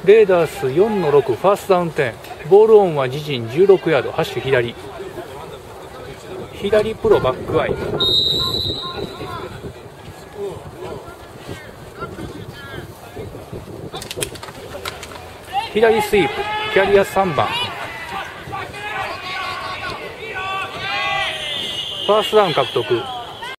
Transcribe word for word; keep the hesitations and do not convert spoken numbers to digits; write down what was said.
レーダースよんのろく、ファーストダウンテン、ボールオンは自陣じゅうろくヤード、ハッシュ左、左プロバックアイ、左スイープ、キャリアさんばん、ファーストダウン獲得。